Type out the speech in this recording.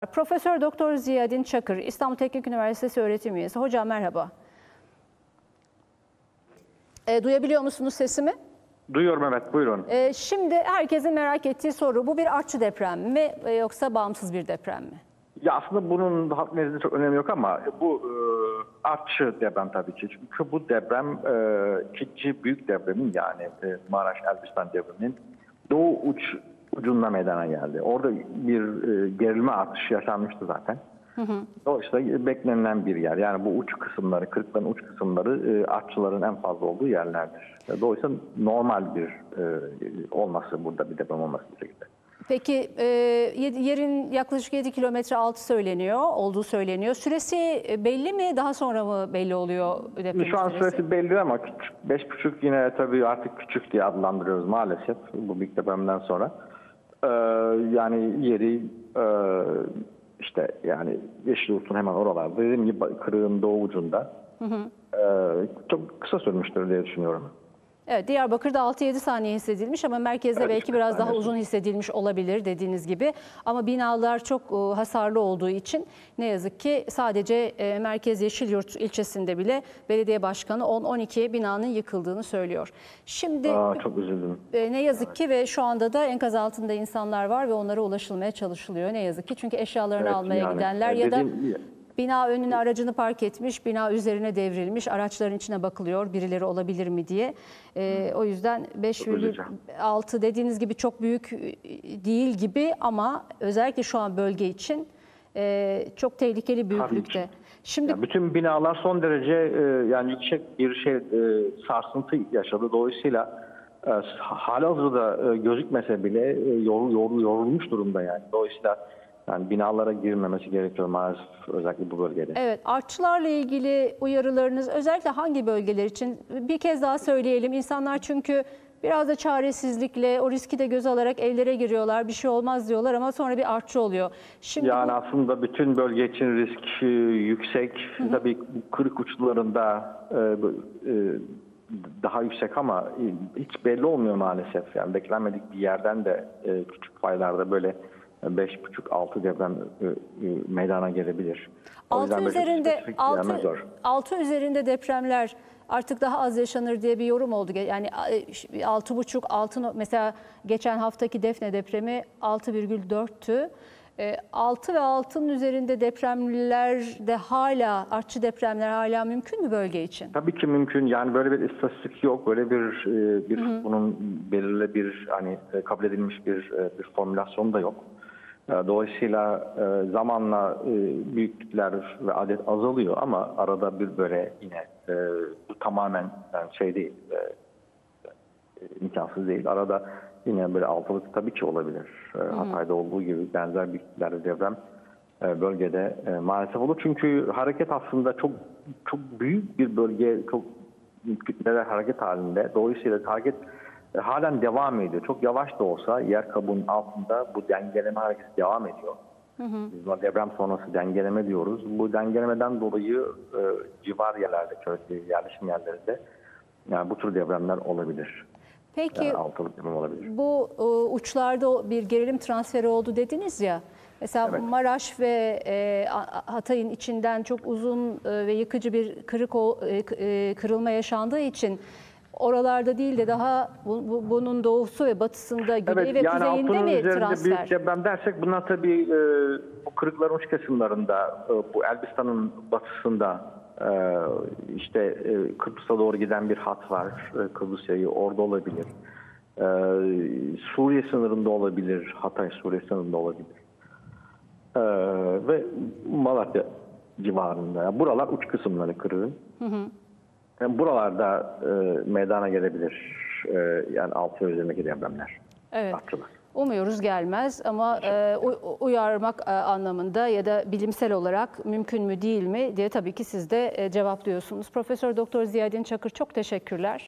Profesör Doktor Ziyadin Çakır, İstanbul Teknik Üniversitesi öğretim üyesi. Hocam merhaba. Duyabiliyor musunuz sesimi? Duyuyorum, evet, buyurun. Şimdi herkesin merak ettiği soru, bu bir artçı deprem mi yoksa bağımsız bir deprem mi? Ya aslında bunun halk nezdinde çok önemi yok ama bu artçı deprem tabii ki. Çünkü bu deprem ikinci büyük depremin, yani Maraş Elbistan depreminin doğu ucunda meydana geldi. Orada bir gerilme artışı yaşanmıştı zaten. Dolayısıyla beklenilen bir yer. Yani bu uç kısımları, kırıkların uç kısımları artçıların en fazla olduğu yerlerdir. Dolayısıyla normal bir olması, burada bir deprem olması bir şekilde. Peki yerin yaklaşık 7 kilometre altı olduğu söyleniyor. Süresi belli mi? Daha sonra mı belli oluyor depremin Şu an süresi belli ama 5,5 yine tabii artık küçük diye adlandırıyoruz maalesef bu büyük depremden sonra. Yani yeri işte yani Yeşilyurt'un hemen oralarda, dediğim gibi kırığın doğu ucunda. Çok kısa sürmüştür diye düşünüyorum. Evet, Diyarbakır'da 6-7 saniye hissedilmiş ama merkezde evet, belki biraz daha uzun hissedilmiş olabilir dediğiniz gibi. Ama binalar çok hasarlı olduğu için ne yazık ki sadece merkez Yeşilyurt ilçesinde bile belediye başkanı 10-12 binanın yıkıldığını söylüyor. Şimdi çok üzüldüm. Ne yazık ki ve şu anda da enkaz altında insanlar var ve onlara ulaşılmaya çalışılıyor ne yazık ki. Çünkü eşyalarını almaya gidenler ya da bina önüne aracını park etmiş, bina üzerine devrilmiş, araçların içine bakılıyor birileri olabilir mi diye. O yüzden 5,6 dediğiniz gibi çok büyük değil gibi ama özellikle şu an bölge için çok tehlikeli büyüklükte. Şimdi yani bütün binalar son derece yani yüksek bir sarsıntı yaşadı. Dolayısıyla halihazırda gözükmese bile yorulmuş durumda yani. Dolayısıyla yani binalara girmemesi gerekiyor maalesef, özellikle bu bölgede. Evet, artçılarla ilgili uyarılarınız özellikle hangi bölgeler için? Bir kez daha söyleyelim. İnsanlar çünkü biraz da çaresizlikle o riski de göze alarak evlere giriyorlar. Bir şey olmaz diyorlar ama sonra bir artçı oluyor. Şimdi yani aslında bütün bölge için risk yüksek. Tabii kırık uçlarında daha yüksek ama hiç belli olmuyor maalesef. Yani beklenmedik bir yerden de küçük paylarda böyle 5,5-6 deprem meydana gelebilir. 6 üzerinde depremler artık daha az yaşanır diye bir yorum oldu. Yani 6,5-6 mesela geçen haftaki Defne depremi 6,4'tü. 6 ve 6'nın üzerinde depremlerde hala, artçı depremler hala mümkün mü bölge için? Tabii ki mümkün. Yani böyle bir istatistik yok. Böyle bir bunun belirli bir hani kabul edilmiş bir formülasyon da yok. Dolayısıyla zamanla büyüklükler ve adet azalıyor ama arada bir böyle yine bu tamamen yani değil, imkansız değil. Arada yine böyle altılık tabii ki olabilir. Hatay'da olduğu gibi benzer büyüklüklerde deprem bölgede maalesef olur. Çünkü hareket aslında çok büyük bir bölge, çok kütleler hareket halinde. Dolayısıyla hareket halen devam ediyor. Çok yavaş da olsa yer kabuğunun altında bu dengeleme hareketi devam ediyor. Biz buna deprem sonrası dengeleme diyoruz. Bu dengelemeden dolayı civar yerlerde, yerleşim yerlerinde yani bu tür depremler olabilir. Peki yani altılık deprem olabilir. Bu uçlarda bir gerilim transferi oldu dediniz ya. Mesela evet. Maraş ve Hatay'ın içinden çok uzun ve yıkıcı bir kırılma yaşandığı için oralarda değil de daha bunun doğusu ve batısında, güney ve yani kuzeyinde mi transfer? Büyük deprem dersek bunlar tabii bu kırıkların uç kısımlarında, bu Elbistan'ın batısında işte Kıbrıs'a doğru giden bir hat var. Kıbrıs yayı orada olabilir. Suriye sınırında olabilir. Hatay Suriye sınırında olabilir. Ve Malatya civarında. Yani buralar uç kısımları kırığın. Yani buralarda meydana gelebilir. Yani 6 üzerindeki depremler. Evet. Artçılar. Umuyoruz gelmez ama uyarmak anlamında ya da bilimsel olarak mümkün mü değil mi diye tabii ki siz de cevaplıyorsunuz. Profesör Doktor Ziyadin Çakır, çok teşekkürler.